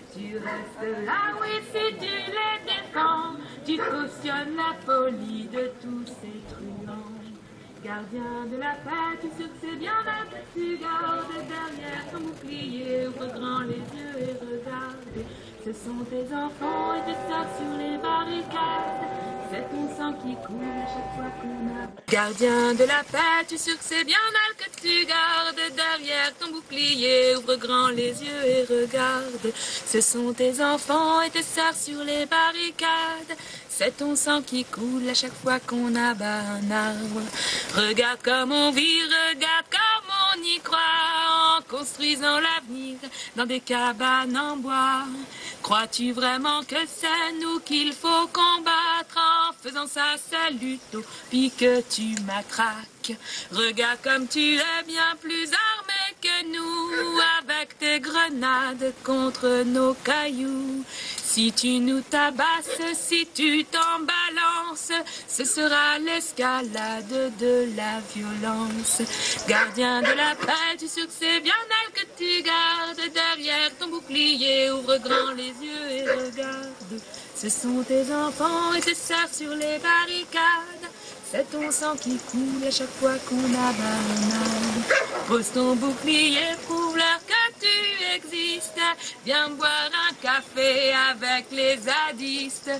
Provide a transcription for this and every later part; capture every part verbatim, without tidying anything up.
Tu restes là, oui, si tu les défends, tu cautionnes la folie de tous ces truands. Gardien de la paix, tu sais que c'est bien là que tu gardes derrière ton bouclier, ouvre grand les yeux et regarde. Ce sont tes enfants et tes sœurs sur les barricades, c'est ton sang qui coule à chaque fois qu'on a. Gardien de la paix, tu sais que c'est bien mal que tu gardes derrière ton bouclier, ouvre grand les yeux et regarde. Ce sont tes enfants et tes sœurs sur les barricades, c'est ton sang qui coule à chaque fois qu'on abat un arbre. Regarde comme on vit, regarde comme on y croit, en construisant l'avenir dans des cabanes en bois. Crois-tu vraiment que c'est nous qu'il faut combattre en faisant ça, c'est l'utopie que tu matraques? Regarde comme tu es bien plus armé que nous, avec tes grenades contre nos cailloux. Si tu nous tabasses, si tu t'en balances, ce sera l'escalade de la violence. Gardien de la paix, tu sais que c'est bien elle que tu gardes derrière ton bouclier, ouvre grand les yeux et regarde. Ce sont tes enfants et tes sœurs sur les barricades, c'est ton sang qui coule à chaque fois qu'on abat un arbre. Pose ton bouclier, prouve-leur que tu existes, viens boire un café avec les zadistes.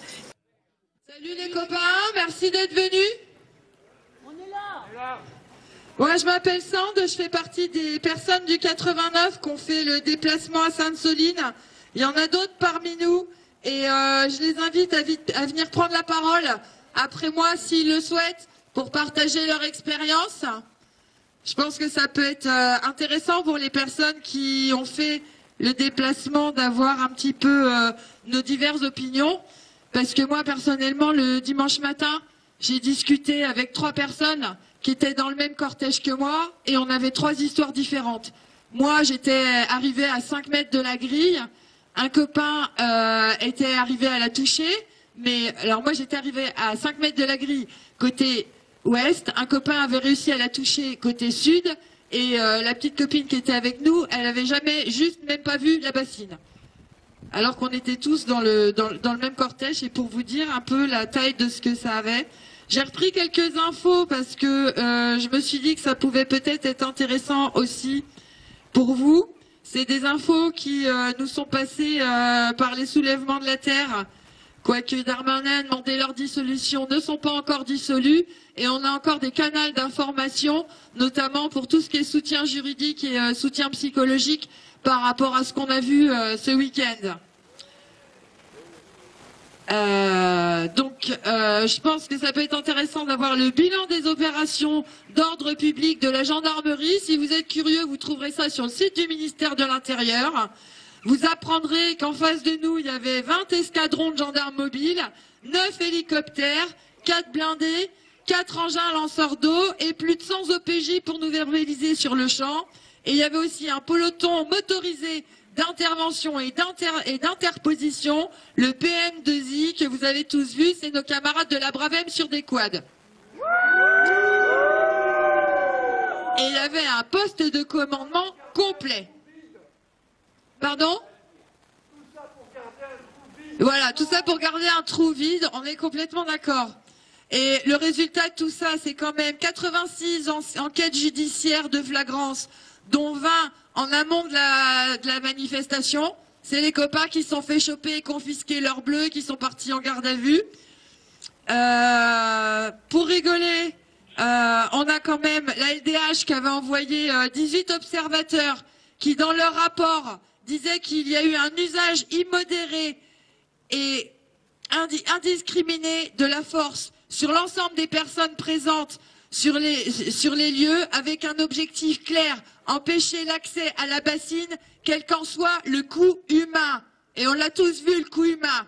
Salut les copains, merci d'être venus. On est là. Ouais, je m'appelle Sand, je fais partie des personnes du quatre-vingt-neuf qui ont fait le déplacement à Sainte-Soline. Il y en a d'autres parmi nous et euh, je les invite à, vite, à venir prendre la parole après moi s'ils le souhaitent pour partager leur expérience. Je pense que ça peut être euh, intéressant pour les personnes qui ont fait le déplacement d'avoir un petit peu euh, nos diverses opinions. Parce que moi, personnellement, le dimanche matin, j'ai discuté avec trois personnes qui étaient dans le même cortège que moi et on avait trois histoires différentes. Moi, j'étais arrivée à cinq mètres de la grille. Un copain euh, était arrivé à la toucher. Mais alors moi, j'étais arrivée à cinq mètres de la grille côté ouest. Un copain avait réussi à la toucher côté sud. Et euh, la petite copine qui était avec nous, elle avait jamais, juste même pas vu la bassine. Alors qu'on était tous dans le, dans, dans le même cortège, et pour vous dire un peu la taille de ce que ça avait. J'ai repris quelques infos parce que euh, je me suis dit que ça pouvait peut-être être intéressant aussi pour vous. C'est des infos qui euh, nous sont passées euh, par les soulèvements de la Terre, quoique Darmanin demandait leur dissolution, ne sont pas encore dissolus, et on a encore des canaux d'information, notamment pour tout ce qui est soutien juridique et euh, soutien psychologique par rapport à ce qu'on a vu euh, ce week-end. Euh, donc, euh, je pense que ça peut être intéressant d'avoir le bilan des opérations d'ordre public de la gendarmerie. Si vous êtes curieux, vous trouverez ça sur le site du ministère de l'Intérieur. Vous apprendrez qu'en face de nous, il y avait vingt escadrons de gendarmes mobiles, neuf hélicoptères, quatre blindés, quatre engins lanceurs d'eau et plus de cent O P J pour nous verbaliser sur le champ. Et il y avait aussi un peloton motorisé d'intervention et d'interposition, le P M deux I, que vous avez tous vu, c'est nos camarades de la Bravem sur des quads. Et il y avait un poste de commandement complet. Pardon ? Voilà, tout ça pour garder un trou vide, on est complètement d'accord. Et le résultat de tout ça, c'est quand même quatre-vingt-six enquêtes judiciaires de flagrance, dont vingt en amont de la, de la manifestation. C'est les copains qui se sont fait choper et confisquer leurs bleus, qui sont partis en garde à vue. Euh, pour rigoler, euh, on a quand même la L D H qui avait envoyé euh, dix-huit observateurs qui, dans leur rapport, disaient qu'il y a eu un usage immodéré et indi indiscriminé de la force sur l'ensemble des personnes présentes sur les, sur les lieux, avec un objectif clair, empêcher l'accès à la bassine, quel qu'en soit le coût humain. Et on l'a tous vu, le coût humain.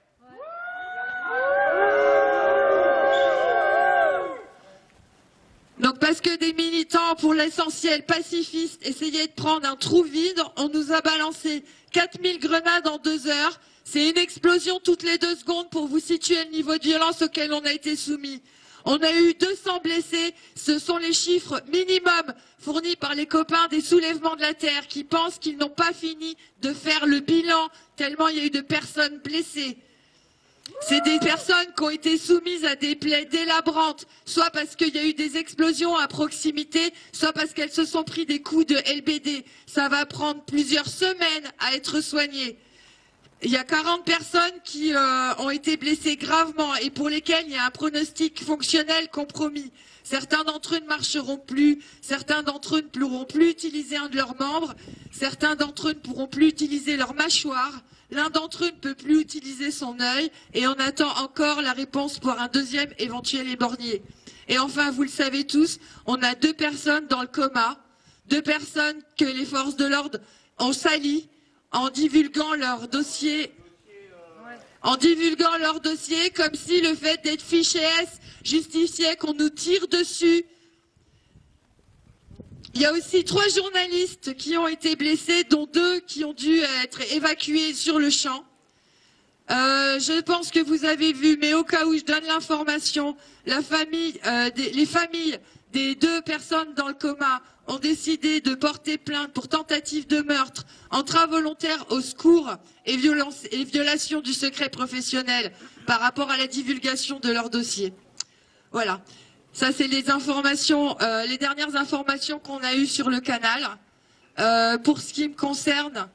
Donc parce que des militants, pour l'essentiel pacifistes, essayaient de prendre un trou vide, on nous a balancé quatre mille grenades en deux heures. C'est une explosion toutes les deux secondes pour vous situer le niveau de violence auquel on a été soumis. On a eu deux cents blessés. Ce sont les chiffres minimum fournis par les copains des soulèvements de la terre qui pensent qu'ils n'ont pas fini de faire le bilan tellement il y a eu de personnes blessées. C'est des personnes qui ont été soumises à des plaies délabrantes, soit parce qu'il y a eu des explosions à proximité, soit parce qu'elles se sont pris des coups de L B D. Ça va prendre plusieurs semaines à être soigné. Il y a quarante personnes qui euh, ont été blessées gravement et pour lesquelles il y a un pronostic fonctionnel compromis. Certains d'entre eux ne marcheront plus, certains d'entre eux ne pourront plus utiliser un de leurs membres, certains d'entre eux ne pourront plus utiliser leur mâchoire. L'un d'entre eux ne peut plus utiliser son œil et on attend encore la réponse pour un deuxième éventuel éborgné. Et enfin, vous le savez tous, on a deux personnes dans le coma, deux personnes que les forces de l'ordre ont salies en divulguant leur dossier, en divulguant leur dossier comme si le fait d'être fiché S justifiait qu'on nous tire dessus. Il y a aussi trois journalistes qui ont été blessés, dont deux qui ont dû être évacués sur le champ. Euh, je pense que vous avez vu, mais au cas où je donne l'information, la famille, euh, des, les familles des deux personnes dans le coma ont décidé de porter plainte pour tentative de meurtre, entrave involontaire au secours et, violence, et violation du secret professionnel par rapport à la divulgation de leur dossier. Voilà. Ça, c'est les informations, euh, les dernières informations qu'on a eues sur le canal. Euh, pour ce qui me concerne,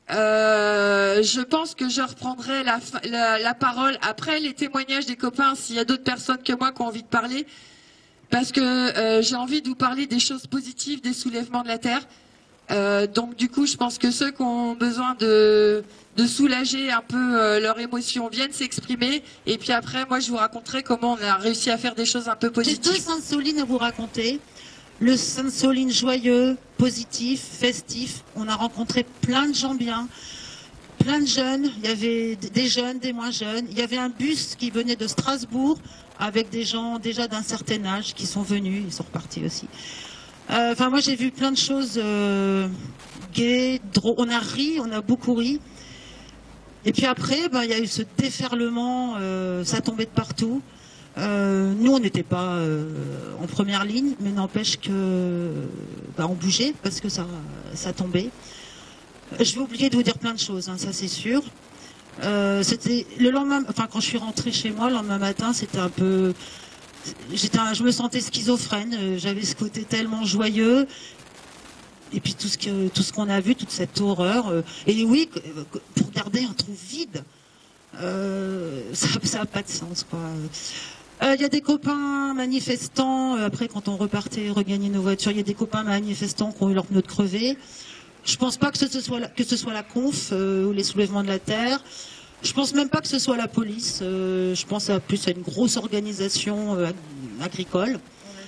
euh, je pense que je reprendrai la, la, la parole après les témoignages des copains, s'il y a d'autres personnes que moi qui ont envie de parler, parce que euh, j'ai envie de vous parler des choses positives des soulèvements de la terre. Euh, donc du coup, je pense que ceux qui ont besoin de, de soulager un peu euh, leur émotion viennent s'exprimer. Et puis après, moi, je vous raconterai comment on a réussi à faire des choses un peu positives. J'ai deux Sainte-Soline à vous raconter. Le Sainte-Soline joyeux, positif, festif. On a rencontré plein de gens bien, plein de jeunes. Il y avait des jeunes, des moins jeunes. Il y avait un bus qui venait de Strasbourg avec des gens déjà d'un certain âge qui sont venus. Ils sont repartis aussi. Euh, enfin, moi, j'ai vu plein de choses euh, gaies, drôles. On a ri, on a beaucoup ri. Et puis après, ben, il y a eu ce déferlement, euh, ça tombait de partout. Euh, nous, on n'était pas euh, en première ligne, mais n'empêche que ben, on bougeait parce que ça, ça tombait. Je vais oublier de vous dire plein de choses, hein, ça c'est sûr. Euh, c'était le lendemain, enfin quand je suis rentrée chez moi, le lendemain matin, c'était un peu... Un, je me sentais schizophrène, j'avais ce côté tellement joyeux, et puis tout ce que, tout ce qu'on a vu, toute cette horreur, et oui, pour garder un trou vide, euh, ça n'a pas de sens, quoi. Il euh, y a des copains manifestants, euh, après quand on repartait regagner nos voitures, il y a des copains manifestants qui ont eu leur pneu de crevé. Je pense pas que ce soit la, que ce soit la conf euh, ou les soulèvements de la terre. Je pense même pas que ce soit la police. Euh, je pense à plus à une grosse organisation euh, agricole.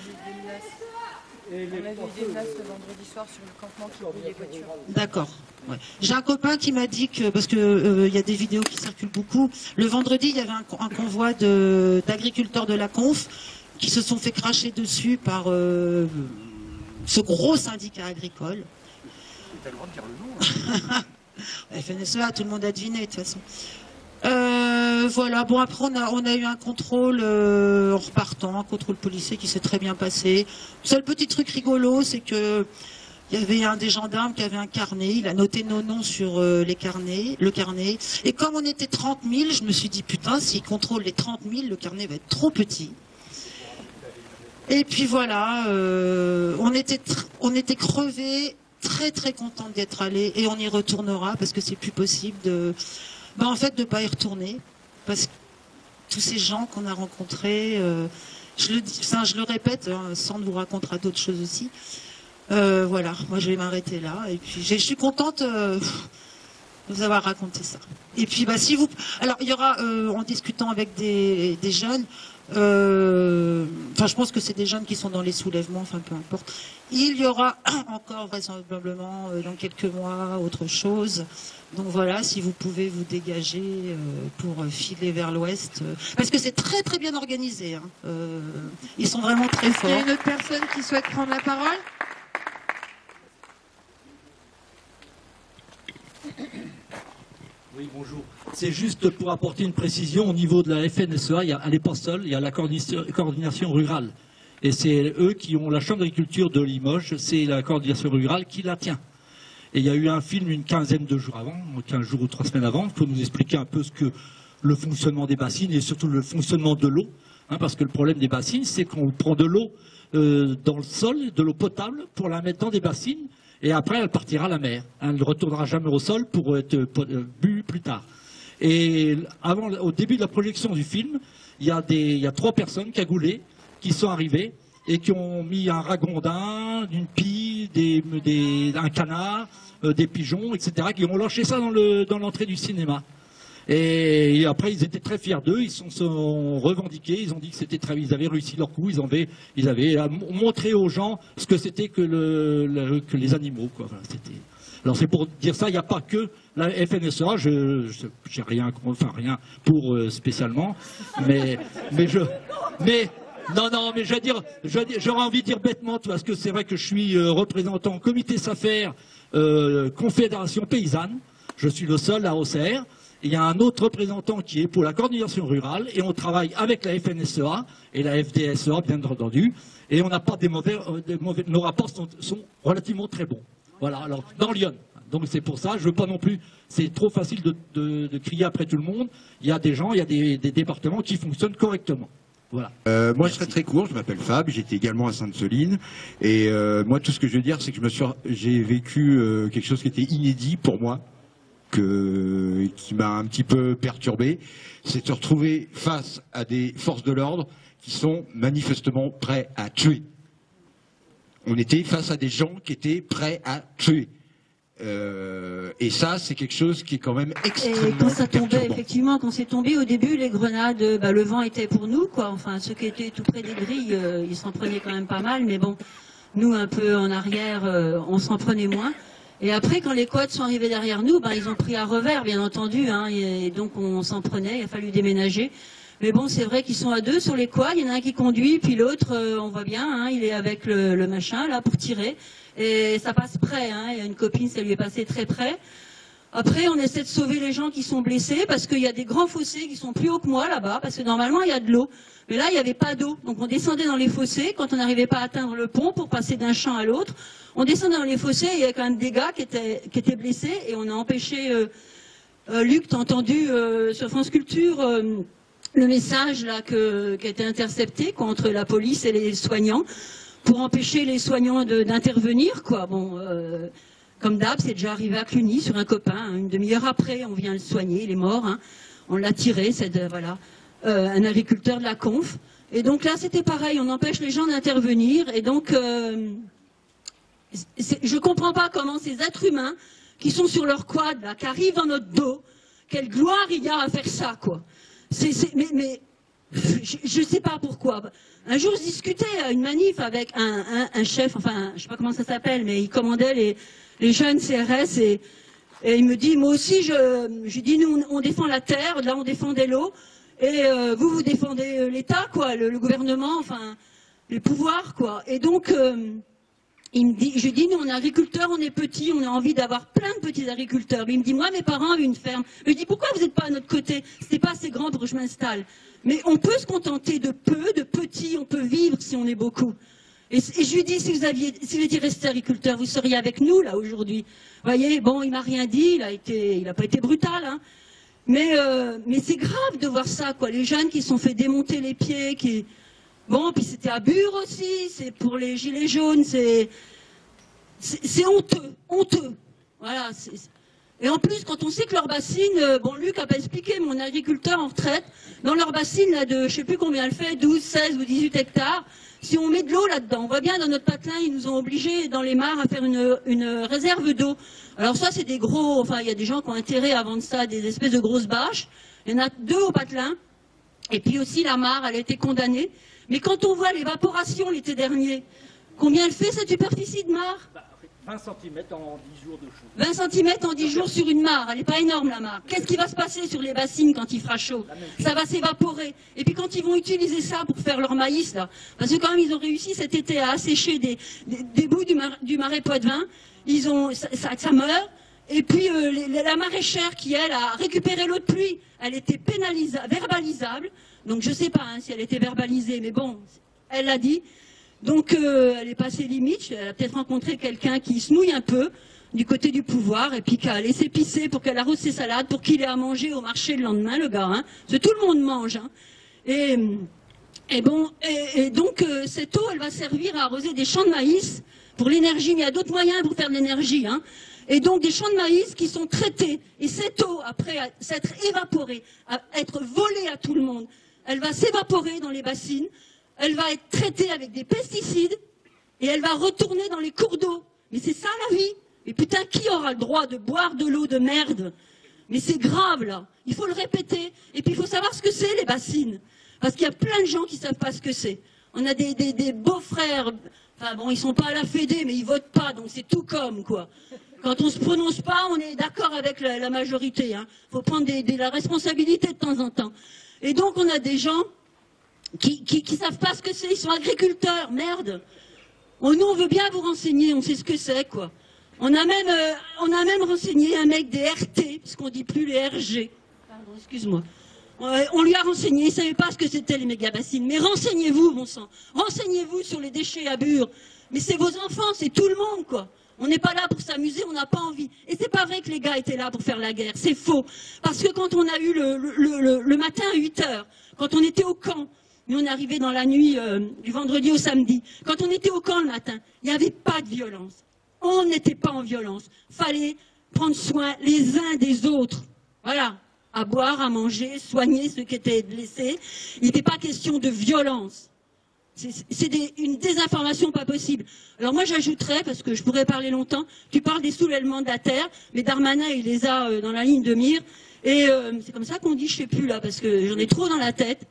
On a vu des menaces le vendredi soir sur le campement qui brûle les voitures. D'accord. Ouais. J'ai un copain qui m'a dit que, parce qu'il euh, y a des vidéos qui circulent beaucoup, le vendredi, il y avait un, un convoi d'agriculteurs de, de la conf qui se sont fait cracher dessus par euh, ce gros syndicat agricole. T'as le droit de dire le nom, hein. F N S E A, tout le monde a deviné de toute façon. Euh, voilà, bon après on a, on a eu un contrôle euh, en repartant, un contrôle policier qui s'est très bien passé. Le seul petit truc rigolo, c'est que il y avait un des gendarmes qui avait un carnet, il a noté nos noms sur euh, les carnets, le carnet. Et comme on était trente mille, je me suis dit putain, s'il contrôle les trente mille, le carnet va être trop petit. Et puis voilà, euh, on était, on était crevés, très très contents d'être allés, et on y retournera parce que c'est plus possible de... Ben, en fait, de ne pas y retourner, parce que tous ces gens qu'on a rencontrés, euh, je, le dis, enfin, je le répète, hein, sans vous raconter d'autres choses aussi, euh, voilà, moi je vais m'arrêter là, et puis je suis contente euh, de vous avoir raconté ça. Et puis, bah, si vous... Alors, il y aura, euh, en discutant avec des, des jeunes, euh, enfin, je pense que c'est des jeunes qui sont dans les soulèvements, enfin, peu importe, il y aura encore vraisemblablement, euh, dans quelques mois, autre chose. Donc voilà, si vous pouvez vous dégager euh, pour filer vers l'ouest, euh, parce que c'est très très bien organisé, hein. Euh, ils sont vraiment très forts. Il y a une autre personne qui souhaite prendre la parole? Oui, bonjour. C'est juste pour apporter une précision au niveau de la F N S E A, il y a, elle n'est pas seule, il y a la coordination, coordination rurale. Et c'est eux qui ont la Chambre d'agriculture de Limoges, c'est la coordination rurale qui la tient. Et il y a eu un film une quinzaine de jours avant, quinze jours ou trois semaines avant, pour nous expliquer un peu ce que le fonctionnement des bassines et surtout le fonctionnement de l'eau. Hein, parce que le problème des bassines, c'est qu'on prend de l'eau euh, dans le sol, de l'eau potable, pour la mettre dans des bassines, et après elle partira à la mer. Elle ne retournera jamais au sol pour être euh, bu plus tard. Et avant, au début de la projection du film, il y a, des, il y a trois personnes cagoulées qui sont arrivées et qui ont mis un ragondin, une pie, des, des, un canard, euh, des pigeons, et cetera, qui ont lâché ça dans le, dans l'entrée du cinéma. Et après, ils étaient très fiers d'eux, ils se sont, sont revendiqués, ils ont dit que c'était très, ils avaient réussi leur coup, ils avaient, ils avaient montré aux gens ce que c'était que, le, le, que les animaux, quoi. Voilà, c'était... Alors c'est pour dire ça, il n'y a pas que la F N S E A, je n'ai rien, enfin rien pour euh, spécialement, mais, mais je, mais non, non, mais je veux dire, j'aurais envie de dire bêtement, parce que c'est vrai que je suis euh, représentant comité SAFER, euh, Confédération Paysanne, je suis le seul à O C R. Il y a un autre représentant qui est pour la coordination rurale et on travaille avec la F N S E A et la F D S E A bien entendu et on n'a pas des mauvais, euh, des mauvais, nos rapports sont, sont relativement très bons. Voilà, alors dans Lyon. Donc c'est pour ça, je veux pas non plus, c'est trop facile de, de, de crier après tout le monde. Il y a des gens, il y a des, des départements qui fonctionnent correctement. Voilà. Euh, moi, je serai très court. Je m'appelle Fab. J'étais également à Sainte-Soline. Et euh, moi, tout ce que je veux dire, c'est que je me suis, j'ai vécu euh, quelque chose qui était inédit pour moi, que, qui m'a un petit peu perturbé. C'est de se retrouver face à des forces de l'ordre qui sont manifestement prêts à tuer. On était face à des gens qui étaient prêts à tuer. Euh, et ça, c'est quelque chose qui est quand même extrêmement Et quand ça tombait, perturbant. effectivement, quand c'est tombé au début, les grenades, bah, le vent était pour nous, quoi. Enfin, ceux qui étaient tout près des grilles, euh, ils s'en prenaient quand même pas mal, mais bon, nous, un peu en arrière, euh, on s'en prenait moins. Et après, quand les quads sont arrivés derrière nous, bah, ils ont pris à revers, bien entendu, hein, et, et donc on s'en prenait, il a fallu déménager. Mais bon, c'est vrai qu'ils sont à deux sur les quads, il y en a un qui conduit, puis l'autre, euh, on voit bien, hein, il est avec le, le machin, là, pour tirer. Et ça passe près, hein, il y a une copine, ça lui est passé très près. Après, on essaie de sauver les gens qui sont blessés, parce qu'il y a des grands fossés qui sont plus hauts que moi, là-bas, parce que normalement, il y a de l'eau. Mais là, il n'y avait pas d'eau. Donc on descendait dans les fossés, quand on n'arrivait pas à atteindre le pont pour passer d'un champ à l'autre. On descendait dans les fossés, il y avait quand même des gars qui étaient, qui étaient blessés, et on a empêché, euh, euh, Luc, t'as entendu euh, sur France Culture, euh, le message là que, qui a été intercepté contre la police et les soignants, pour empêcher les soignants d'intervenir, quoi. Bon, euh, comme d'hab, c'est déjà arrivé à Cluny sur un copain, hein, une demi-heure après, on vient le soigner, il est mort, hein. On l'a tiré, c'est de, voilà, euh, un agriculteur de la Conf. Et donc là, c'était pareil, on empêche les gens d'intervenir, et donc, euh, je comprends pas comment ces êtres humains qui sont sur leur quad, là, qui arrivent dans notre dos, quelle gloire il y a à faire ça, quoi. C'est, c'est, mais, mais je ne sais pas pourquoi. Un jour, je discutais à une manif avec un, un, un chef, enfin, je ne sais pas comment ça s'appelle, mais il commandait les, les jeunes C R S et, et il me dit, moi aussi, je, je dis, nous, on défend la terre, là, on défendait l'eau, et euh, vous, vous défendez l'État, quoi, le, le gouvernement, enfin, les pouvoirs, quoi. Et donc, euh, il me dit, je dis, nous, on est agriculteurs, on est petits, on a envie d'avoir plein de petits agriculteurs. Mais il me dit, moi, mes parents avaient une ferme. Je dis, pourquoi vous n'êtes pas à notre côté? C'était pas assez grand pour que je m'installe. Mais on peut se contenter de peu, de petits, on peut vivre si on est beaucoup. Et, et je lui dis, si vous aviez, si vous étiez resté agriculteur, vous seriez avec nous, là, aujourd'hui. Vous voyez, bon, il m'a rien dit, il a été, il n'a pas été brutal, hein. Mais, euh, mais c'est grave de voir ça, quoi. Les jeunes qui se sont fait démonter les pieds, qui... Bon, puis c'était à Bure aussi, c'est pour les gilets jaunes, c'est... C'est honteux, honteux. Voilà. Et en plus, quand on sait que leur bassine, euh, bon, Luc n'a pas expliqué, mon agriculteur en retraite, dans leur bassine, là, de, je sais plus combien elle fait, douze, seize ou dix-huit hectares, si on met de l'eau là-dedans, on voit bien dans notre patelin, ils nous ont obligés, dans les mares, à faire une, une réserve d'eau. Alors ça, c'est des gros, enfin, il y a des gens qui ont intérêt à vendre ça, des espèces de grosses bâches. Il y en a deux au patelin. Et puis aussi, la mare, elle a été condamnée. Mais quand on voit l'évaporation l'été dernier, combien elle fait cette superficie de mare? vingt centimètres en dix jours de chaud. vingt centimètres en dix jours sur une mare, elle n'est pas énorme la mare. Qu'est-ce qui va se passer sur les bassines quand il fera chaud? Ça va s'évaporer. Et puis quand ils vont utiliser ça pour faire leur maïs, là, parce que quand même ils ont réussi cet été à assécher des, des, des bouts du, mar, du marais Poitevin, ils ont, ça, ça, ça meurt, Et puis euh, les, la maraîchère qui, elle, a récupéré l'eau de pluie, elle était pénalisable, verbalisable. Donc je ne sais pas hein, si elle était verbalisée, mais bon, elle l'a dit. Donc euh, elle est passée limite, elle a peut-être rencontré quelqu'un qui se mouille un peu du côté du pouvoir et puis qui a laissé pisser pour qu'elle arrose ses salades, pour qu'il ait à manger au marché le lendemain, le gars. Hein. Parce que tout le monde mange. Hein. Et, et, bon, et, et donc euh, cette eau, elle va servir à arroser des champs de maïs pour l'énergie, mais il y a d'autres moyens pour faire de l'énergie. Hein. Et donc des champs de maïs qui sont traités. Et cette eau, après s'être évaporée, à être volée à tout le monde, elle va s'évaporer dans les bassines, elle va être traitée avec des pesticides et elle va retourner dans les cours d'eau. Mais c'est ça la vie. Et putain, qui aura le droit de boire de l'eau de merde? Mais c'est grave là. Il faut le répéter. Et puis il faut savoir ce que c'est les bassines. Parce qu'il y a plein de gens qui ne savent pas ce que c'est. On a des, des, des beaux-frères, enfin bon, ils sont pas à la Fédé, mais ils votent pas, donc c'est tout comme quoi. Quand on se prononce pas, on est d'accord avec la, la majorité. Il hein. faut prendre des, des, la responsabilité de temps en temps. Et donc on a des gens qui qui, qui savent pas ce que c'est. Ils sont agriculteurs, merde. On, nous on veut bien vous renseigner, on sait ce que c'est quoi. On a même euh, on a même renseigné un mec des R T, parce qu'on dit plus les R G. Pardon, excuse-moi. Euh, on lui a renseigné, il ne savait pas ce que c'était les méga-bassines. Mais renseignez-vous, bon sang. Renseignez-vous sur les déchets à Bure. Mais c'est vos enfants, c'est tout le monde quoi. On n'est pas là pour s'amuser, on n'a pas envie. Et c'est pas vrai que les gars étaient là pour faire la guerre, c'est faux. Parce que quand on a eu le, le, le, le matin à huit heures, quand on était au camp, nous on est arrivés dans la nuit euh, du vendredi au samedi, quand on était au camp le matin, il n'y avait pas de violence. On n'était pas en violence. Fallait prendre soin les uns des autres. Voilà. À boire, à manger, soigner ceux qui étaient blessés. Il n'était pas question de violence. C'est des, une désinformation pas possible. Alors moi j'ajouterais, parce que je pourrais parler longtemps, tu parles des soulèvements de la terre, mais Darmanin il les a euh, dans la ligne de mire, et euh, c'est comme ça qu'on dit, je sais plus là, parce que j'en ai trop dans la tête.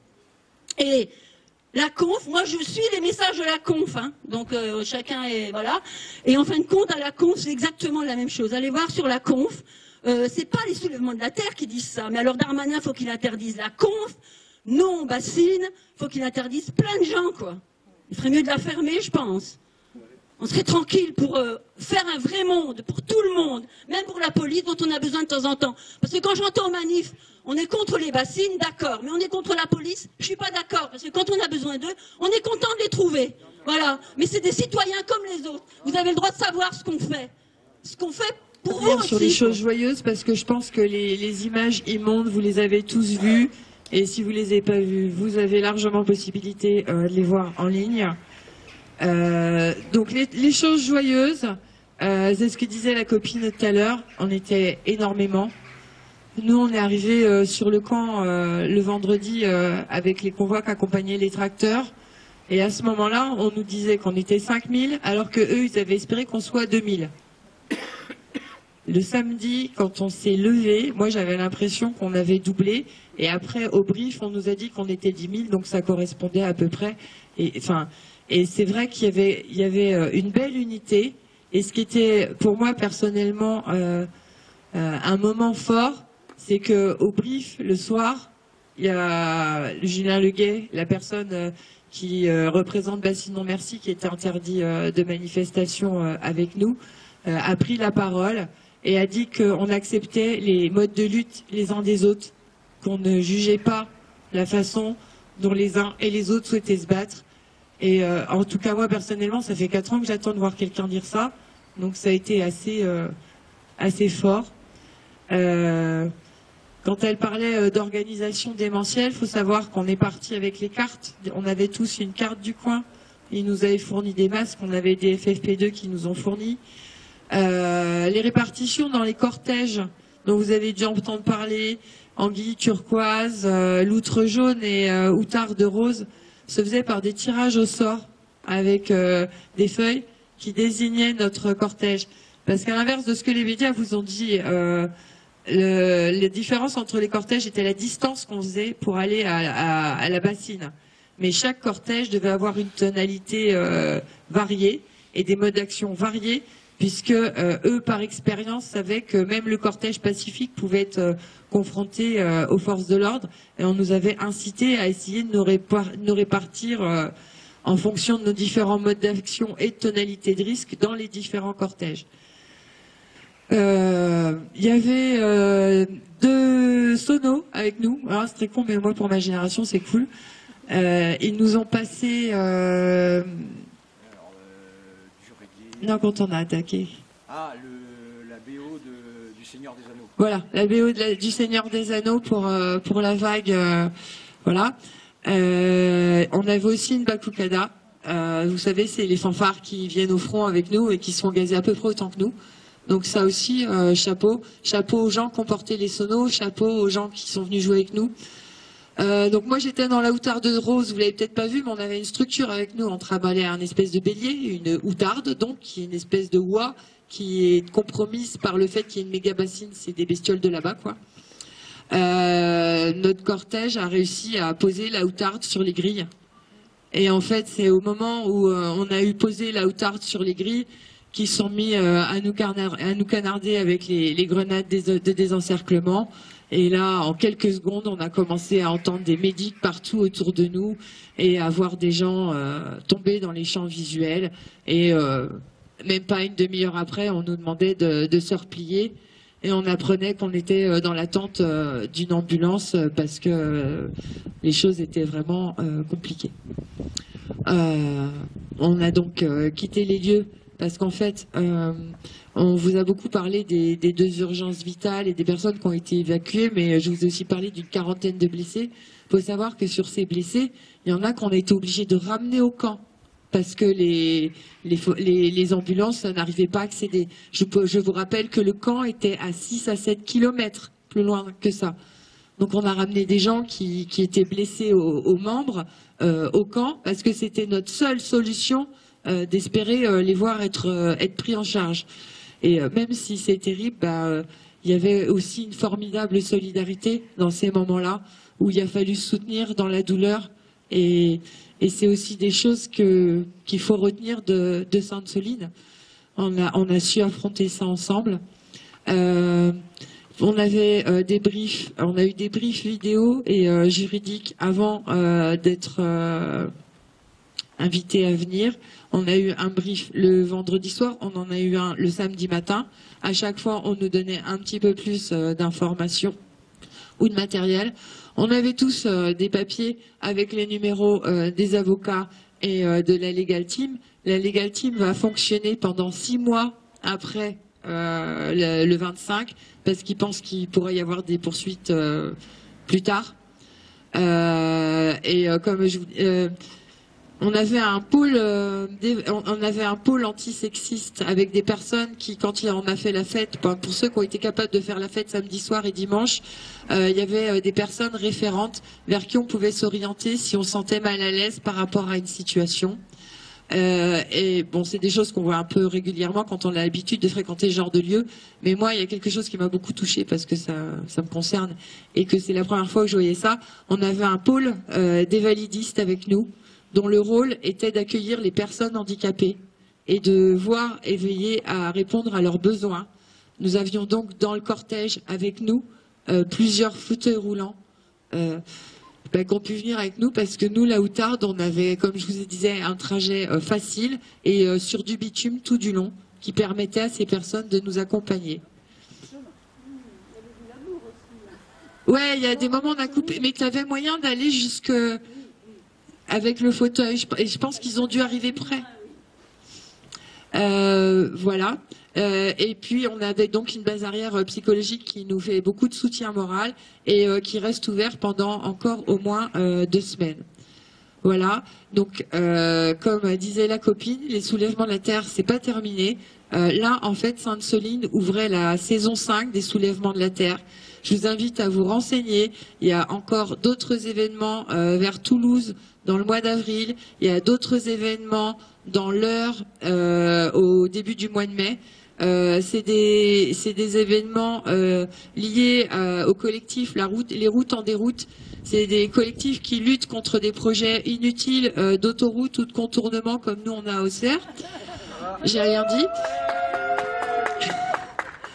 Et la conf, moi je suis les messages de la conf, hein, donc euh, chacun est, voilà, et en fin de compte à la conf c'est exactement la même chose. Allez voir sur la conf, euh, c'est pas les soulèvements de la terre qui disent ça, mais alors Darmanin faut qu'il interdise la conf, non bassine, faut qu'il interdise plein de gens, quoi. Il ferait mieux de la fermer, je pense. On serait tranquille pour euh, faire un vrai monde, pour tout le monde, même pour la police dont on a besoin de temps en temps. Parce que quand j'entends aux manifs, on est contre les bassines, d'accord, mais on est contre la police, je suis pas d'accord, parce que quand on a besoin d'eux, on est content de les trouver. Voilà. Mais c'est des citoyens comme les autres. Vous avez le droit de savoir ce qu'on fait. Ce qu'on fait pour vous aussi. Sur les choses joyeuses, parce que je pense que les, les images immondes, vous les avez tous vues. Et si vous ne les avez pas vues, vous avez largement possibilité euh, de les voir en ligne. Euh, donc les, les choses joyeuses, euh, c'est ce que disait la copine tout à l'heure, on était énormément. Nous, on est arrivés euh, sur le camp euh, le vendredi euh, avec les convois qui accompagnaient les tracteurs. Et à ce moment-là, on nous disait qu'on était cinq mille, alors qu'eux, ils avaient espéré qu'on soit deux mille. Le samedi, quand on s'est levé, moi j'avais l'impression qu'on avait doublé. Et après, au brief, on nous a dit qu'on était dix mille, donc ça correspondait à peu près. Et, enfin, et c'est vrai qu'il y avait, il y avait une belle unité. Et ce qui était, pour moi personnellement, euh, euh, un moment fort, c'est qu'au brief, le soir, il y a Julien Leguet, la personne euh, qui euh, représente Bassines Non Merci, qui était interdit euh, de manifestation euh, avec nous, euh, a pris la parole et a dit qu'on acceptait les modes de lutte les uns des autres, qu'on ne jugeait pas la façon dont les uns et les autres souhaitaient se battre. Et euh, en tout cas, moi, personnellement, ça fait quatre ans que j'attends de voir quelqu'un dire ça. Donc ça a été assez, euh, assez fort. Euh, quand elle parlait euh, d'organisation démentielle, il faut savoir qu'on est parti avec les cartes. On avait tous une carte du coin. Ils nous avaient fourni des masques. On avait des F F P deux qui nous ont fourni. Euh, les répartitions dans les cortèges dont vous avez dû entendre parler, anguille turquoise, euh, loutre jaune et euh, outard de rose, se faisaient par des tirages au sort avec euh, des feuilles qui désignaient notre cortège. Parce qu'à l'inverse de ce que les médias vous ont dit, euh, le, les différences entre les cortèges étaient la distance qu'on faisait pour aller à, à, à la bassine. Mais chaque cortège devait avoir une tonalité euh, variée et des modes d'action variés, puisque euh, eux, par expérience, savaient que même le cortège pacifique pouvait être euh, confronté euh, aux forces de l'ordre, et on nous avait incité à essayer de nous, répar nous répartir euh, en fonction de nos différents modes d'action et de tonalité de risque dans les différents cortèges. Euh, Il y avait euh, deux sonos avec nous. Alors, c'est très con, mais moi, pour ma génération, c'est cool. Euh, ils nous ont passé... Euh... Non, quand on a attaqué. Ah, le, la B O de, du Seigneur des Anneaux. Voilà, la B O de la, du Seigneur des Anneaux pour, euh, pour la vague. Euh, voilà. Euh, on avait aussi une Bakukada. Euh, vous savez, c'est les fanfares qui viennent au front avec nous et qui sont gazés à peu près autant que nous. Donc ça aussi, euh, chapeau. Chapeau aux gens qui ont porté les sonos, chapeau aux gens qui sont venus jouer avec nous. Euh, donc moi j'étais dans la outarde de Rose, vous l'avez peut-être pas vu, mais on avait une structure avec nous, on travaillait un espèce de bélier, une outarde donc, qui est une espèce de oie qui est compromise par le fait qu'il y ait une méga bassine, c'est des bestioles de là-bas quoi. Euh, notre cortège a réussi à poser la outarde sur les grilles. Et en fait c'est au moment où euh, on a eu posé la outarde sur les grilles qu'ils sont mis euh, à, nous à nous canarder avec les, les grenades des, de désencerclement. Et là, en quelques secondes, on a commencé à entendre des médics partout autour de nous et à voir des gens euh, tomber dans les champs visuels. Et euh, même pas une demi-heure après, on nous demandait de, de se replier. Et on apprenait qu'on était dans l'attente euh, d'une ambulance parce que euh, les choses étaient vraiment euh, compliquées. Euh, on a donc euh, quitté les lieux parce qu'en fait... Euh, on vous a beaucoup parlé des, des deux urgences vitales et des personnes qui ont été évacuées, mais je vous ai aussi parlé d'une quarantaine de blessés. Il faut savoir que sur ces blessés, il y en a qu'on a été obligés de ramener au camp parce que les, les, les, les ambulances n'arrivaient pas à accéder. Je, peux, je vous rappelle que le camp était à six à sept kilomètres plus loin que ça. Donc on a ramené des gens qui, qui étaient blessés aux, aux membres euh, au camp parce que c'était notre seule solution euh, d'espérer euh, les voir être, euh, être pris en charge. Et euh, même si c'est terrible, bah, euh, il y avait aussi une formidable solidarité dans ces moments-là où il a fallu soutenir dans la douleur. Et, et c'est aussi des choses que qu'il faut retenir de, de Sainte-Soline. On a, on a su affronter ça ensemble. Euh, on avait euh, des briefs, on a eu des briefs vidéo et euh, juridiques avant euh, d'être euh, invités à venir. On a eu un brief le vendredi soir, on en a eu un le samedi matin. À chaque fois, on nous donnait un petit peu plus euh, d'informations ou de matériel. On avait tous euh, des papiers avec les numéros euh, des avocats et euh, de la Legal Team. La Legal Team va fonctionner pendant six mois après euh, le, le vingt-cinq, parce qu'ils pensent qu'il pourrait y avoir des poursuites euh, plus tard. Euh, et euh, comme je vous euh, on avait un pôle, euh, on avait un pôle antisexiste avec des personnes qui, quand on a fait la fête, pour ceux qui ont été capables de faire la fête samedi soir et dimanche, euh, il y avait des personnes référentes vers qui on pouvait s'orienter si on se sentait mal à l'aise par rapport à une situation. Euh, et bon, c'est des choses qu'on voit un peu régulièrement quand on a l'habitude de fréquenter ce genre de lieu. Mais moi, il y a quelque chose qui m'a beaucoup touchée parce que ça, ça me concerne et que c'est la première fois que je voyais ça. On avait un pôle euh, des validistes avec nous, dont le rôle était d'accueillir les personnes handicapées et de voir et veiller à répondre à leurs besoins. Nous avions donc dans le cortège avec nous euh, plusieurs fauteuils roulants euh, ben, qui ont pu venir avec nous parce que nous, la outarde, on avait, comme je vous disais, un trajet euh, facile et euh, sur du bitume tout du long qui permettait à ces personnes de nous accompagner. Ouais, il y a des moments on a coupé, mais tu avais moyen d'aller jusque... avec le fauteuil, et je pense qu'ils ont dû arriver près. Euh, voilà. Euh, et puis on avait donc une base arrière euh, psychologique qui nous fait beaucoup de soutien moral et euh, qui reste ouvert pendant encore au moins euh, deux semaines. Voilà. Donc euh, comme disait la copine, les soulèvements de la terre, c'est pas terminé. Euh, là, en fait, Sainte-Soline ouvrait la saison cinq des soulèvements de la terre. Je vous invite à vous renseigner. Il y a encore d'autres événements euh, vers Toulouse dans le mois d'avril. Il y a d'autres événements dans l'Eure euh, au début du mois de mai. Euh, c'est des, c'est des événements euh, liés euh, au collectif La Route, les routes en déroute. C'est des collectifs qui luttent contre des projets inutiles euh, d'autoroute ou de contournement comme nous on a à Auxerre. J'ai rien dit.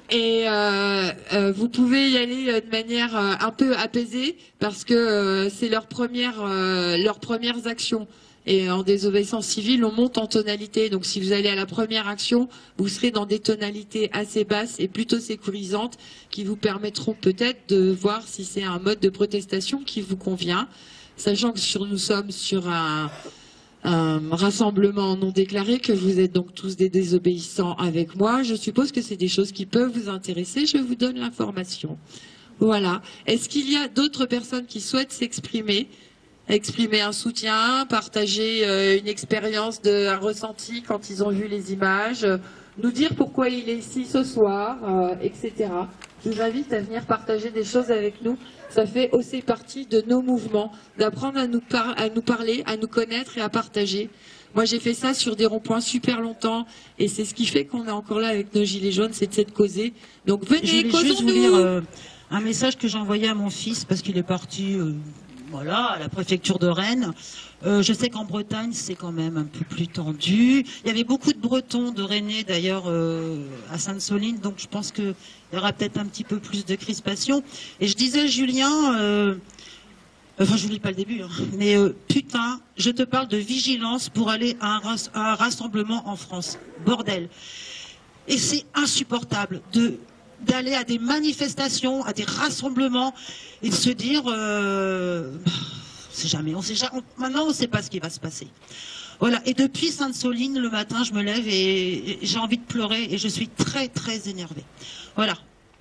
Et euh, euh, vous pouvez y aller euh, de manière euh, un peu apaisée parce que euh, c'est leur première, euh, leurs premières actions. Et en désobéissance civile, on monte en tonalité. Donc si vous allez à la première action, vous serez dans des tonalités assez basses et plutôt sécurisantes qui vous permettront peut-être de voir si c'est un mode de protestation qui vous convient. Sachant que sur, nous sommes sur un, un rassemblement non déclaré, que vous êtes donc tous des désobéissants avec moi, je suppose que c'est des choses qui peuvent vous intéresser. Je vous donne l'information. Voilà. Est-ce qu'il y a d'autres personnes qui souhaitent s'exprimer ? Exprimer un soutien, partager euh, une expérience, de, un ressenti quand ils ont vu les images, euh, nous dire pourquoi il est ici ce soir, euh, et cetera. Je vous invite à venir partager des choses avec nous. Ça fait aussi partie de nos mouvements, d'apprendre à nous, par à nous parler, à nous connaître et à partager. Moi, j'ai fait ça sur des ronds-points super longtemps, et c'est ce qui fait qu'on est encore là avec nos gilets jaunes, c'est de causer. Donc venez, je voulais juste vous causons-nous. lire euh, un message que j'ai envoyé à mon fils parce qu'il est parti... Euh... Voilà, à la préfecture de Rennes. Euh, je sais qu'en Bretagne, c'est quand même un peu plus tendu. Il y avait beaucoup de Bretons, de Rennais d'ailleurs, euh, à Sainte-Soline, donc je pense qu'il y aura peut-être un petit peu plus de crispation. Et je disais, Julien, euh, enfin je ne lis pas le début, hein, mais euh, putain, je te parle de vigilance pour aller à un, ras à un rassemblement en France. Bordel. Et c'est insupportable de... d'aller à des manifestations, à des rassemblements, et de se dire, euh, on sait jamais, on sait jamais, on, maintenant on ne sait pas ce qui va se passer. Voilà, et depuis Sainte-Soline, le matin, je me lève et, et j'ai envie de pleurer, et je suis très très énervée. Voilà.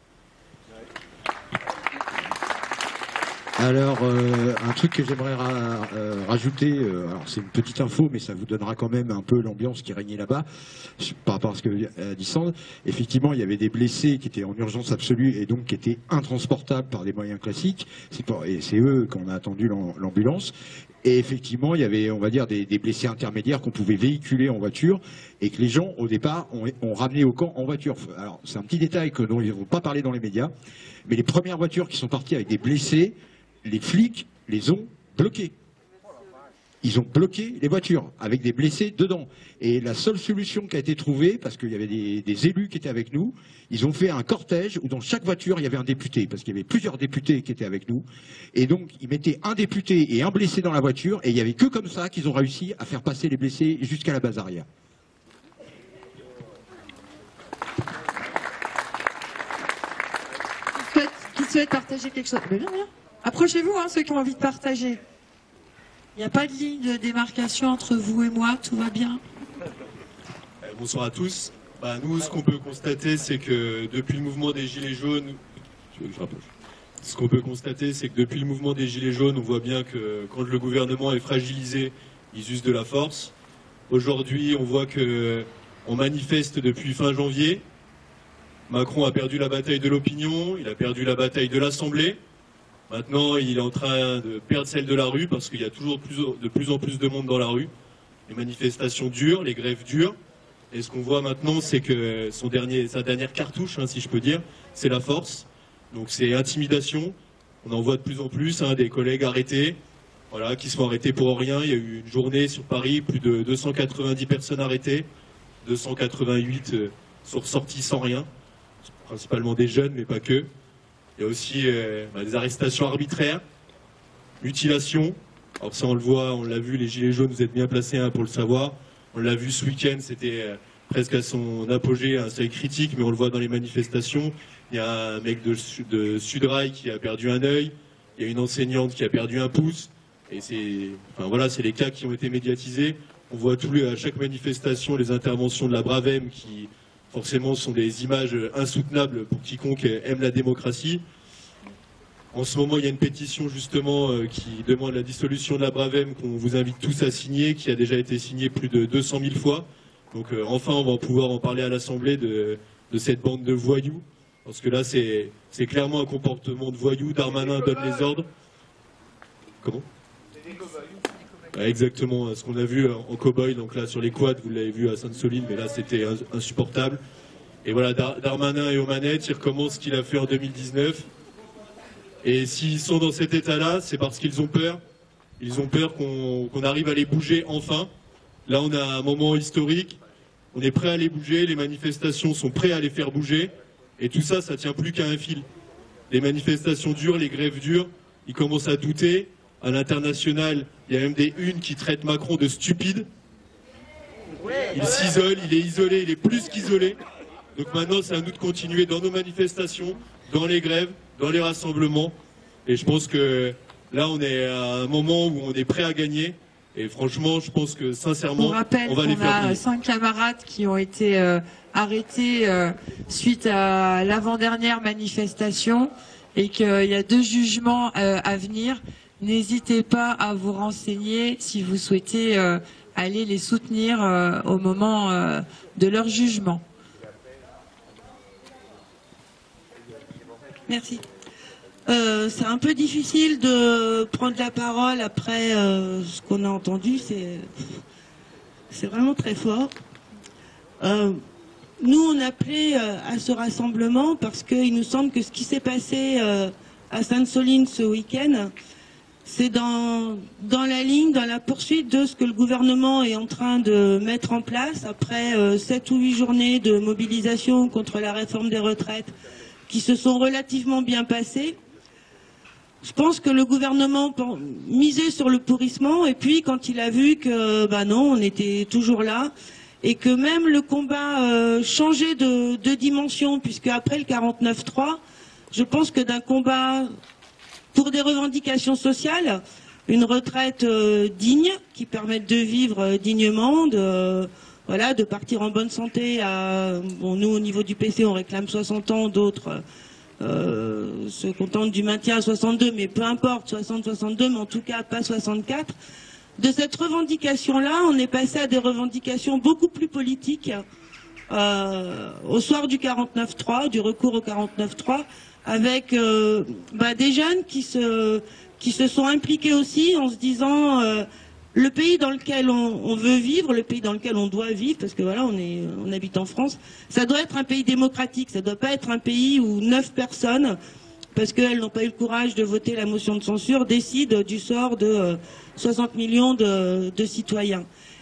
Alors, euh, un truc que j'aimerais ra euh, rajouter, euh, alors c'est une petite info, mais ça vous donnera quand même un peu l'ambiance qui régnait là-bas, par rapport à ce que euh, dit Sandre. Effectivement, il y avait des blessés qui étaient en urgence absolue et donc qui étaient intransportables par des moyens classiques. Pas, et c'est eux qu'on a attendu l'ambulance. Et effectivement, il y avait, on va dire, des, des blessés intermédiaires qu'on pouvait véhiculer en voiture et que les gens, au départ, ont, ont ramené au camp en voiture. Alors, c'est un petit détail que, dont ils n'ont pas parlé dans les médias, mais les premières voitures qui sont parties avec des blessés, les flics les ont bloqués. Ils ont bloqué les voitures avec des blessés dedans. Et la seule solution qui a été trouvée, parce qu'il y avait des, des élus qui étaient avec nous, ils ont fait un cortège où dans chaque voiture il y avait un député, parce qu'il y avait plusieurs députés qui étaient avec nous. Et donc ils mettaient un député et un blessé dans la voiture, et il n'y avait que comme ça qu'ils ont réussi à faire passer les blessés jusqu'à la base arrière. Qui souhaite partager quelque chose? Mais bien, bien. Approchez-vous, hein, ceux qui ont envie de partager. Il n'y a pas de ligne de démarcation entre vous et moi, tout va bien. Bonsoir à tous. Bah, nous, ce qu'on peut constater, c'est que depuis le mouvement des Gilets jaunes, tu veux que je rapproche ? Ce qu'on peut constater, c'est que depuis le mouvement des Gilets jaunes, on voit bien que quand le gouvernement est fragilisé, ils usent de la force. Aujourd'hui, on voit qu'on manifeste depuis fin janvier. Macron a perdu la bataille de l'opinion, il a perdu la bataille de l'Assemblée. Maintenant, il est en train de perdre celle de la rue parce qu'il y a toujours plus, de plus en plus de monde dans la rue. Les manifestations durent, les grèves durent. Et ce qu'on voit maintenant, c'est que son dernier, sa dernière cartouche, hein, si je peux dire, c'est la force. Donc c'est intimidation. On en voit de plus en plus, hein, des collègues arrêtés, voilà, qui sont arrêtés pour rien. Il y a eu une journée sur Paris, plus de deux cent quatre-vingt-dix personnes arrêtées. deux cent quatre-vingt-huit euh, sont ressortis sans rien. Principalement des jeunes, mais pas que. Il y a aussi euh, bah, des arrestations arbitraires, mutilations. Alors ça, on le voit, on l'a vu, les Gilets jaunes, vous êtes bien placés hein, pour le savoir. On l'a vu ce week-end, c'était euh, presque à son apogée, un seuil critique, mais on le voit dans les manifestations. Il y a un mec de, de Sudrail qui a perdu un œil, il y a une enseignante qui a perdu un pouce. Et c'est, enfin voilà, c'est les cas qui ont été médiatisés. On voit tous les, à chaque manifestation les interventions de la Bravem qui... forcément, ce sont des images insoutenables pour quiconque aime la démocratie. En ce moment, il y a une pétition justement euh, qui demande la dissolution de la Bravem qu'on vous invite tous à signer, qui a déjà été signée plus de deux cent mille fois. Donc euh, enfin, on va pouvoir en parler à l'Assemblée de, de cette bande de voyous. Parce que là, c'est clairement un comportement de voyous. Darmanin donne les ordres. Comment ? Ouais, exactement, ce qu'on a vu en cow-boy, donc là sur les quads, vous l'avez vu à Sainte-Soline, mais là c'était insupportable. Et voilà, Dar Darmanin est aux manettes, il recommence ce qu'il a fait en deux mille dix-neuf. Et s'ils sont dans cet état-là, c'est parce qu'ils ont peur. Ils ont peur qu'on qu'on arrive à les bouger enfin. Là, on a un moment historique, on est prêt à les bouger, les manifestations sont prêtes à les faire bouger. Et tout ça, ça tient plus qu'à un fil. Les manifestations durent, les grèves durent, ils commencent à douter. À l'international, il y a même des unes qui traitent Macron de stupide. Il s'isole, il est isolé, il est plus qu'isolé. Donc maintenant, c'est à nous de continuer dans nos manifestations, dans les grèves, dans les rassemblements. Et je pense que là, on est à un moment où on est prêt à gagner. Et franchement, je pense que sincèrement, on, rappelle on va les qu'on faire a briller. cinq camarades qui ont été euh, arrêtés euh, suite à l'avant-dernière manifestation et qu'il y a deux jugements euh, à venir. N'hésitez pas à vous renseigner si vous souhaitez euh, aller les soutenir euh, au moment euh, de leur jugement. Merci. Euh, c'est un peu difficile de prendre la parole après euh, ce qu'on a entendu. C'est c'est vraiment très fort. Euh, nous, on appelait euh, à ce rassemblement parce qu'il nous semble que ce qui s'est passé euh, à Sainte-Soline ce week-end, c'est dans, dans la ligne, dans la poursuite de ce que le gouvernement est en train de mettre en place après euh, sept ou huit journées de mobilisation contre la réforme des retraites qui se sont relativement bien passées. Je pense que le gouvernement misait sur le pourrissement et puis quand il a vu que bah non, on était toujours là et que même le combat euh, changeait de, de dimension puisque après le quarante-neuf trois, je pense que d'un combat pour des revendications sociales, une retraite euh, digne qui permette de vivre euh, dignement, de euh, voilà, de partir en bonne santé. À, bon, nous au niveau du P C, on réclame soixante ans, d'autres Euh, se contentent du maintien à soixante-deux, mais peu importe, soixante, soixante-deux, mais en tout cas pas soixante-quatre. De cette revendication-là, on est passé à des revendications beaucoup plus politiques euh, au soir du quarante-neuf trois, du recours au quarante-neuf trois, avec euh, bah, des jeunes qui se, qui se sont impliqués aussi en se disant euh, le pays dans lequel on, on veut vivre, le pays dans lequel on doit vivre, parce que voilà, on, est, on habite en France, ça doit être un pays démocratique, ça ne doit pas être un pays où neuf personnes, parce qu'elles n'ont pas eu le courage de voter la motion de censure, décident du sort de euh, soixante millions de, de citoyens.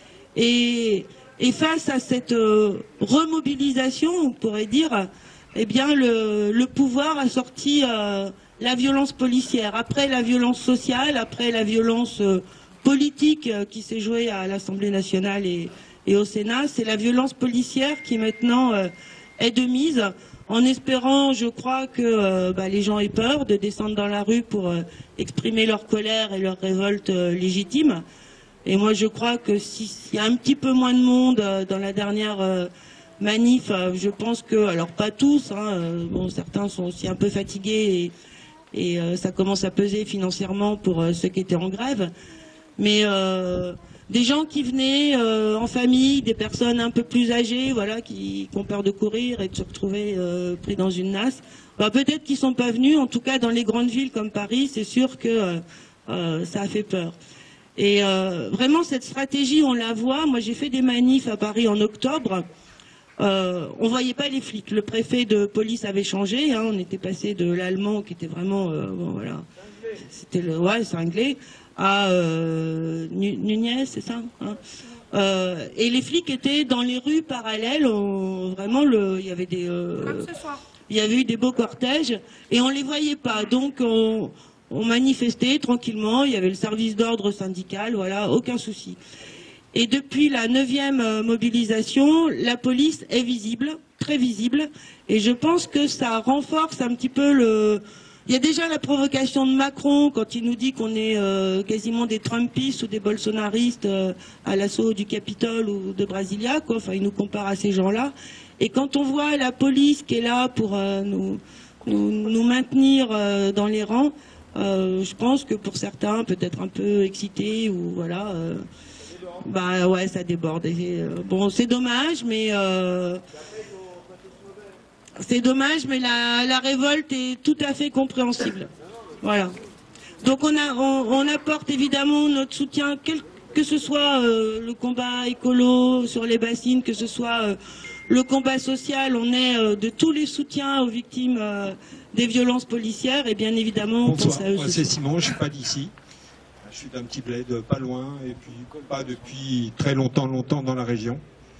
Et, et face à cette euh, remobilisation, on pourrait dire, eh bien le, le pouvoir a sorti euh, la violence policière. Après la violence sociale, après la violence euh, politique qui s'est jouée à l'Assemblée nationale et, et au Sénat, c'est la violence policière qui maintenant euh, est de mise, en espérant, je crois, que euh, bah, les gens aient peur de descendre dans la rue pour euh, exprimer leur colère et leur révolte euh, légitime. Et moi, je crois que s'il y a un petit peu moins de monde euh, dans la dernière euh, manif, euh, je pense que, alors pas tous, hein, euh, bon, certains sont aussi un peu fatigués et, et euh, ça commence à peser financièrement pour euh, ceux qui étaient en grève. Mais euh, des gens qui venaient euh, en famille, des personnes un peu plus âgées, voilà, qui, qui ont peur de courir et de se retrouver euh, pris dans une nasse, bah, peut-être qu'ils sont pas venus. En tout cas, dans les grandes villes comme Paris, c'est sûr que euh, euh, ça a fait peur. Et euh, vraiment, cette stratégie, on la voit. Moi, j'ai fait des manifs à Paris en octobre. Euh, on voyait pas les flics. Le préfet de police avait changé. Hein, on était passé de l'allemand qui était vraiment, euh, bon, voilà, c'était le, ouais, cinglé, à euh, Nunez, c'est ça, hein, euh, et les flics étaient dans les rues parallèles. On, vraiment, le, il y avait des, euh, Comme ce soir. il y avait eu des beaux cortèges et on les voyait pas. Donc on, on manifestait tranquillement. Il y avait le service d'ordre syndical, voilà, aucun souci. Et depuis la neuvième mobilisation, la police est visible, très visible, et je pense que ça renforce un petit peu le. Il y a déjà la provocation de Macron quand il nous dit qu'on est euh, quasiment des Trumpistes ou des bolsonaristes euh, à l'assaut du Capitole ou de Brasilia, quoi. Enfin, il nous compare à ces gens-là. Et quand on voit la police qui est là pour euh, nous, nous, nous maintenir euh, dans les rangs, euh, je pense que pour certains, peut-être un peu excités ou voilà, euh, bah ouais, ça déborde. Et, euh, bon, c'est dommage, mais. Euh, C'est dommage, mais la, la révolte est tout à fait compréhensible. Voilà. Donc on, a, on, on apporte évidemment notre soutien, quel que ce soit euh, le combat écolo sur les bassines, que ce soit euh, le combat social, on est euh, de tous les soutiens aux victimes euh, des violences policières et bien évidemment on Bonsoir, pense à eux. moi c'est Simon, je suis pas d'ici. Je suis d'un petit bled pas loin et puis pas depuis très longtemps, longtemps dans la région.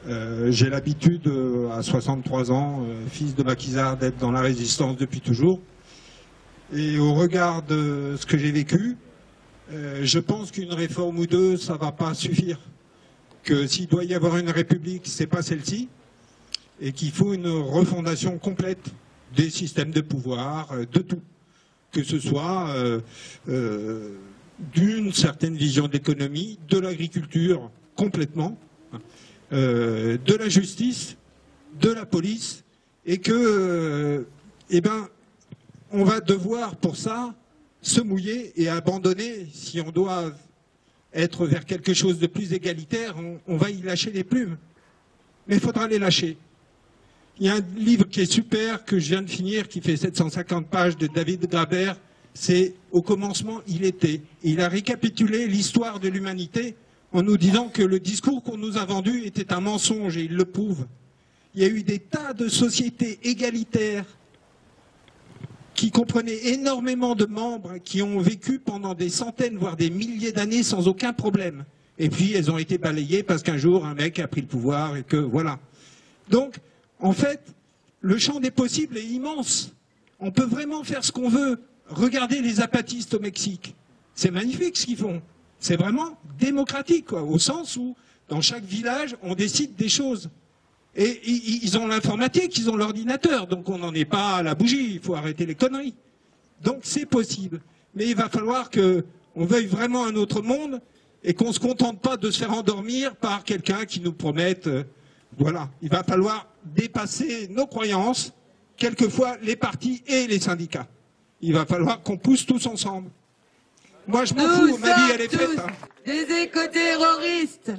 Euh, J'ai l'habitude, euh, à soixante-trois ans, euh, fils de maquisard, d'être dans la résistance depuis toujours. Et au regard de ce que j'ai vécu, euh, je pense qu'une réforme ou deux, ça ne va pas suffire. Que s'il doit y avoir une république, c'est pas celle-ci, et qu'il faut une refondation complète des systèmes de pouvoir, euh, de tout. Que ce soit euh, euh, d'une certaine vision de l'économie, de l'agriculture complètement, euh, de la justice, de la police, et que, euh, eh ben, on va devoir pour ça se mouiller et abandonner, si on doit être vers quelque chose de plus égalitaire, on, on va y lâcher les plumes. Mais il faudra les lâcher. Il y a un livre qui est super, que je viens de finir, qui fait sept cent cinquante pages, de David Graeber, c'est « Au commencement, il était ». Et il a récapitulé l'histoire de l'humanité en nous disant que le discours qu'on nous a vendu était un mensonge, et il le prouve. Il y a eu des tas de sociétés égalitaires qui comprenaient énormément de membres, qui ont vécu pendant des centaines, voire des milliers d'années sans aucun problème. Et puis, elles ont été balayées parce qu'un jour, un mec a pris le pouvoir et que, voilà. Donc, en fait, le champ des possibles est immense. On peut vraiment faire ce qu'on veut. Regardez les zapatistes au Mexique. C'est magnifique ce qu'ils font. C'est vraiment démocratique, quoi, au sens où, dans chaque village, on décide des choses. Et ils ont l'informatique, ils ont l'ordinateur, donc on n'en est pas à la bougie, il faut arrêter les conneries. Donc c'est possible. Mais il va falloir qu'on veuille vraiment un autre monde et qu'on ne se contente pas de se faire endormir par quelqu'un qui nous promette... Euh, voilà, il va falloir dépasser nos croyances, quelquefois les partis et les syndicats. Il va falloir qu'on pousse tous ensemble. Moi je m'en fous, ma vie elle est faite. Hein. Des éco-terroristes.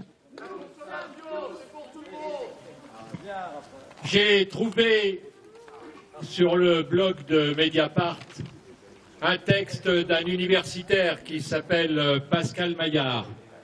J'ai trouvé sur le blog de Mediapart un texte d'un universitaire qui s'appelle Pascal Maillard.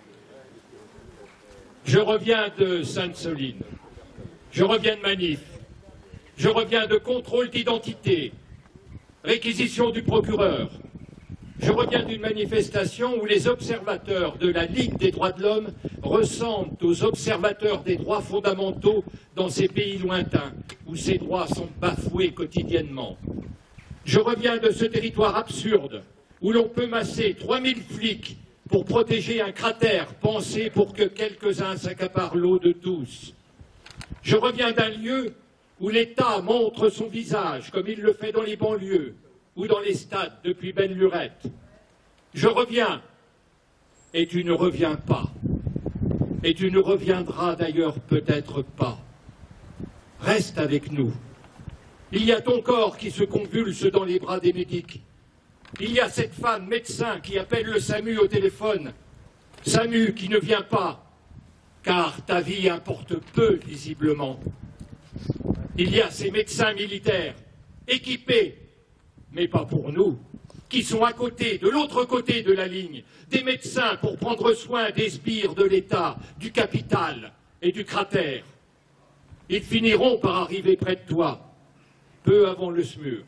Je reviens de Sainte-Soline, je reviens de manif, je reviens de contrôle d'identité, réquisition du procureur. Je reviens d'une manifestation où les observateurs de la Ligue des droits de l'homme ressemblent aux observateurs des droits fondamentaux dans ces pays lointains, où ces droits sont bafoués quotidiennement. Je reviens de ce territoire absurde, où l'on peut masser trois mille flics pour protéger un cratère pensé pour que quelques-uns s'accaparent l'eau de tous. Je reviens d'un lieu où l'État montre son visage, comme il le fait dans les banlieues, ou dans les stades depuis Ben Lurette. Je reviens, et tu ne reviens pas, et tu ne reviendras d'ailleurs peut-être pas. Reste avec nous. Il y a ton corps qui se convulse dans les bras des médics. Il y a cette femme médecin qui appelle le SAMU au téléphone. SAMU qui ne vient pas, car ta vie importe peu, visiblement. Il y a ces médecins militaires, équipés, mais pas pour nous, qui sont à côté, de l'autre côté de la ligne, des médecins pour prendre soin des sbires de l'État, du capital et du cratère. Ils finiront par arriver près de toi, peu avant le S M U R.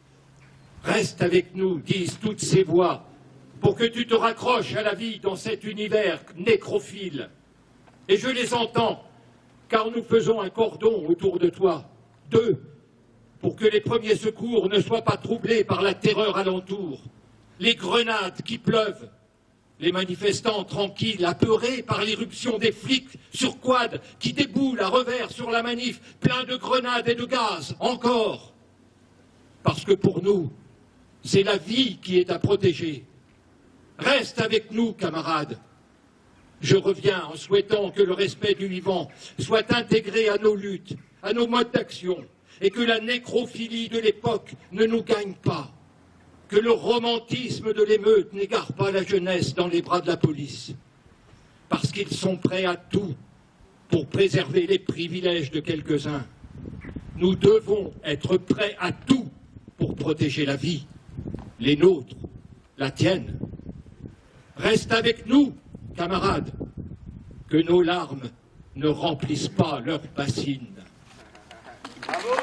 Reste avec nous, disent toutes ces voix, pour que tu te raccroches à la vie dans cet univers nécrophile. Et je les entends, car nous faisons un cordon autour de toi, deux, pour que les premiers secours ne soient pas troublés par la terreur alentour, les grenades qui pleuvent, les manifestants tranquilles, apeurés par l'irruption des flics sur quad qui déboulent à revers sur la manif, plein de grenades et de gaz, encore. Parce que pour nous, c'est la vie qui est à protéger. Reste avec nous, camarades. Je reviens en souhaitant que le respect du vivant soit intégré à nos luttes, à nos modes d'action, et que la nécrophilie de l'époque ne nous gagne pas, que le romantisme de l'émeute n'égare pas la jeunesse dans les bras de la police, parce qu'ils sont prêts à tout pour préserver les privilèges de quelques-uns. Nous devons être prêts à tout pour protéger la vie, les nôtres, la tienne. Reste avec nous, camarades, que nos larmes ne remplissent pas leurs bassines. Bravo.